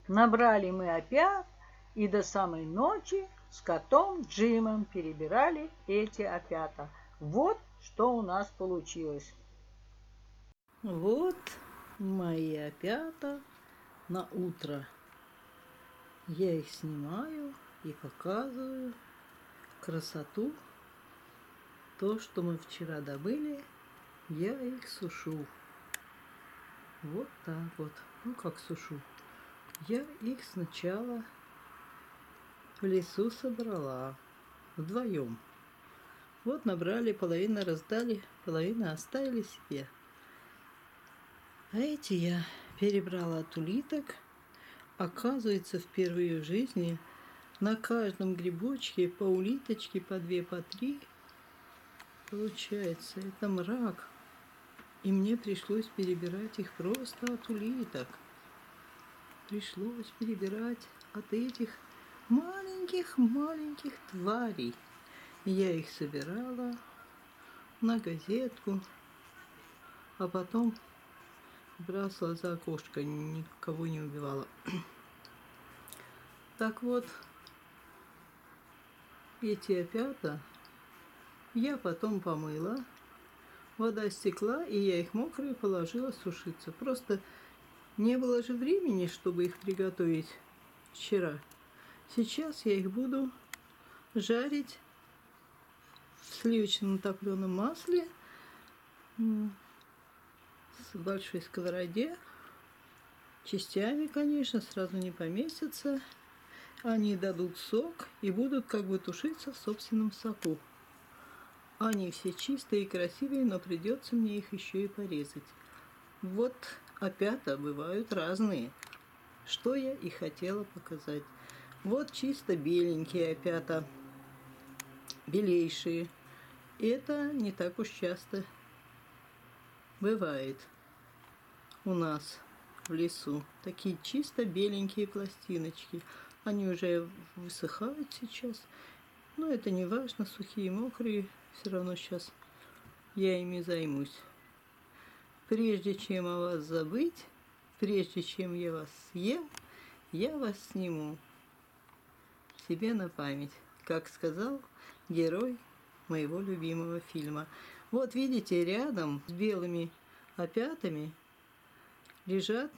Набрали мы опят и до самой ночи с котом Джимом перебирали эти опята. Вот что у нас получилось. Вот мои опята на утро. Я их снимаю и показываю красоту. То, что мы вчера добыли, я их сушу. Вот так вот. Ну, как сушу. Я их сначала в лесу собрала вдвоем. Вот набрали, половину раздали, половину оставили себе. А эти я перебрала от улиток. Оказывается, впервые в жизни на каждом грибочке по улиточке, по 2, по 3. Получается, это мрак. И мне пришлось перебирать их просто от улиток. Пришлось перебирать от этих маленьких тварей. И я их собирала на газетку, а потом бросала за окошко, никого не убивала. Так вот, эти опята я потом помыла, вода стекла, и я их мокрые положила сушиться. Просто не было же времени, чтобы их приготовить вчера. Сейчас я их буду жарить в сливочном топленом масле в большой сковороде. Частями, конечно, сразу не поместятся. Они дадут сок и будут как бы тушиться в собственном соку. Они все чистые и красивые, но придется мне их еще и порезать. Вот опята бывают разные, что я и хотела показать. Вот чисто беленькие опята, белейшие. Это не так уж часто бывает у нас в лесу. Такие чисто беленькие пластиночки. Они уже высыхают сейчас. Но это не важно, сухие, мокрые. Все равно сейчас я ими займусь. Прежде чем о вас забыть, прежде чем я вас съем, я вас сниму себе на память, как сказал герой моего любимого фильма. Вот видите, рядом с белыми опятами лежат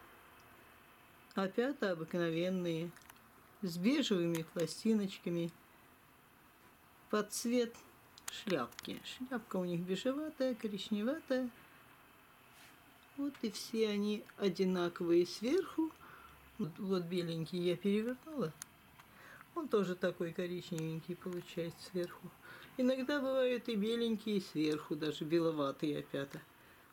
опята обыкновенные, с бежевыми пластиночками под цвет шляпки. Шляпка у них бежеватая, коричневатая. Вот и все они одинаковые сверху. Вот беленький я перевернула. Он тоже такой коричневенький получается сверху. Иногда бывают и беленькие сверху, даже беловатые опята.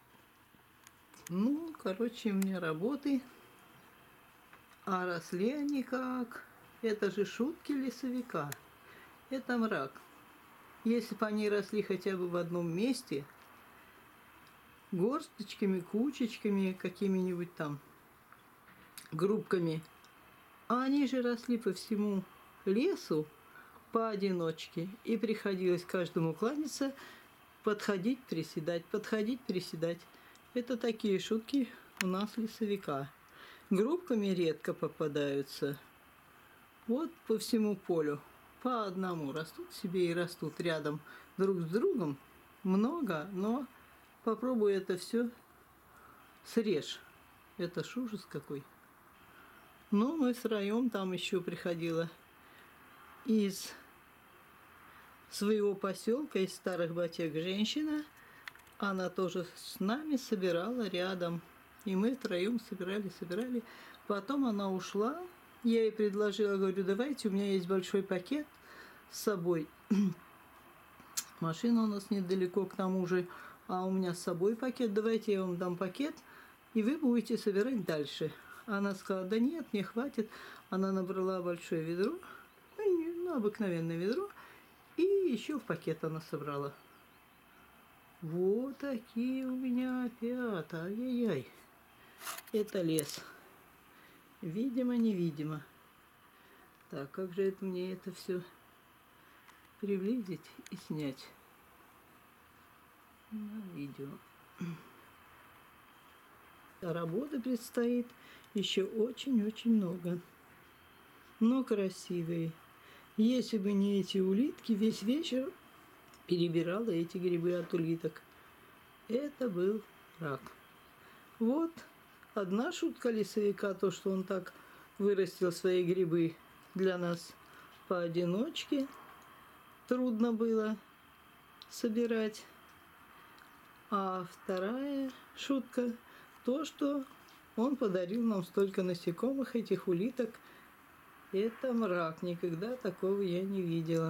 Ну, короче, у меня работы. А росли они как? Это же шутки лесовика. Это мрак. Если бы они росли хотя бы в одном месте, горсточками, кучечками, какими-нибудь там группками, а они же росли по всему лесу поодиночке, и приходилось каждому кланяться, подходить, приседать, подходить, приседать. Это такие шутки у нас лесовика. Группками редко попадаются. Вот по всему полю по одному растут себе и растут рядом друг с другом. Много, но попробуй это все срежь. Это ж ужас какой. Но мы втроем, там еще приходила из своего поселка, из Старых Батек женщина. Она тоже с нами собирала рядом. И мы втроем собирали. Потом она ушла. Я ей предложила, говорю, давайте, у меня есть большой пакет с собой. Машина у нас недалеко, к тому же, а у меня с собой пакет. Давайте я вам дам пакет, и вы будете собирать дальше. Она сказала, да нет, мне хватит. Она набрала большое ведро, ну, обыкновенное ведро, и еще в пакет она собрала. Вот такие у меня опята. Ай-яй-яй. Это лес. Видимо-невидимо. Так, как же это мне это все приблизить и снять на видео. Работа предстоит еще очень-очень много. Но красивые. Если бы не эти улитки, весь вечер перебирала эти грибы от улиток. Это был рак. Вот одна шутка лесовика, то, что он так вырастил свои грибы для нас поодиночке. Трудно было собирать. А вторая шутка то, что он подарил нам столько насекомых, этих улиток. Это мрак. Никогда такого я не видела.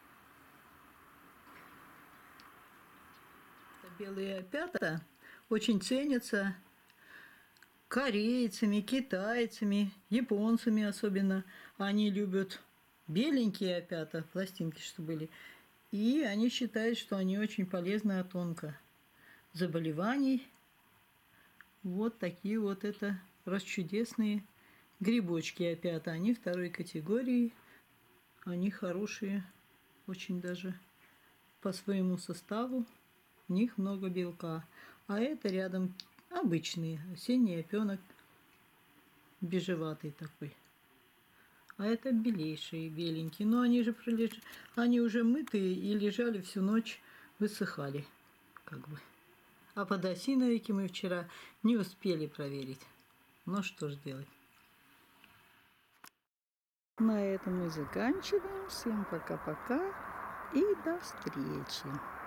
Белые опята очень ценятся корейцами, китайцами, японцами особенно. Они любят беленькие опята, пластинки, что были. И они считают, что они очень полезны от онкозаболеваний. Вот такие вот это расчудесные грибочки опята. Они второй категории. Они хорошие, очень даже по своему составу. В них много белка. А это рядом обычный осенний опенок, бежеватый такой. А это белейшие, беленькие. Но они же они уже мытые и лежали всю ночь, высыхали, как бы. А подосиновики мы вчера не успели проверить. Ну что ж делать. На этом мы заканчиваем. Всем пока-пока и до встречи.